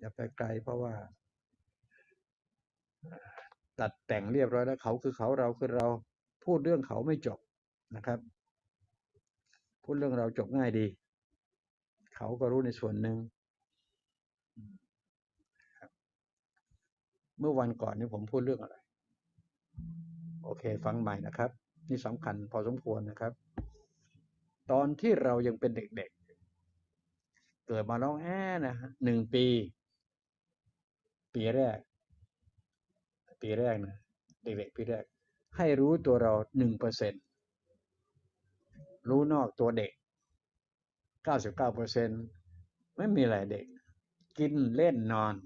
อย่าไปไกลเพราะว่าตัดแต่งเรียบร้อยแล้วเขาคือเขาเราคือเราพูดเรื่องเขาไม่จบนะครับพูดเรื่องเราจบง่ายดีเขาก็รู้ในส่วนหนึ่งเมื่อวันก่อนนี้ผมพูดเรื่องอะไรโอเคฟังใหม่นะครับนี่สำคัญพอสมควรนะครับตอนที่เรายังเป็นเด็กๆเกิดมาร้องนะ1 ปีปีแรกนะเด็กๆปีแรกให้รู้ตัวเรา1%รู้นอกตัวเด็ก99%ไม่มีอะไรเด็กกินเล่นนอน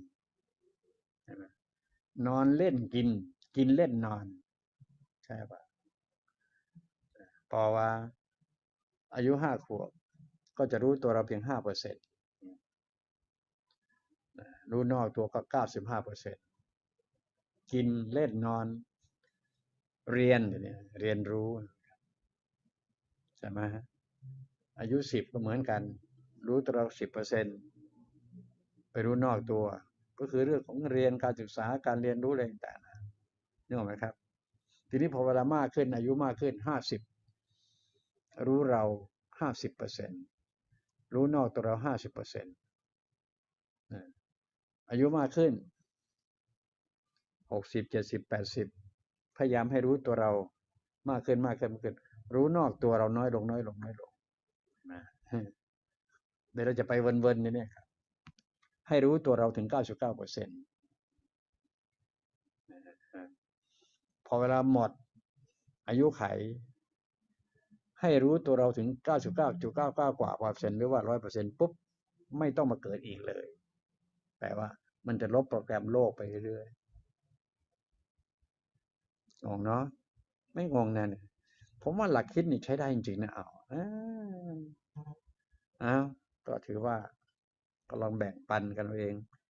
นอนเล่นกินกินเล่นนอนใช่ปะพอว่าอายุ5 ขวบก็จะรู้ตัวเราเพียง5%รู้นอกตัวก็95%กินเล่นนอนเรียนเนี่ยเรียนรู้ใช่ไหมฮะอายุ10ก็เหมือนกันรู้ตัวเรา10%ไปรู้นอกตัวก็คือเรื่องของเรียนการศึกษาการเรียนรู้อะไรต่างๆนึกออกไหมครับทีนี้พอเวลามากขึ้นอายุมากขึ้น50รู้เรา50%รู้นอกตัวเรา50%อายุมากขึ้น60 70 80พยายามให้รู้ตัวเรามากขึ้นรู้นอกตัวเราน้อยลงนะเดี๋ยวเราจะไปเวินๆเนี่ยครับให้รู้ตัวเราถึง99%พอเวลาหมดอายุไขให้รู้ตัวเราถึง99.99%กว่าหรือว่า100%ปุ๊บไม่ต้องมาเกิดอีกเลยแปลว่ามันจะลบโปรแกรมโลกไปเรื่อยๆงงเนาะไม่งงนะเนี่ยผมว่าหลักคิดนี่ใช้ได้จริงๆนะเอาก็ถือว่าก็ลองแบ่งปันกันเอาเอง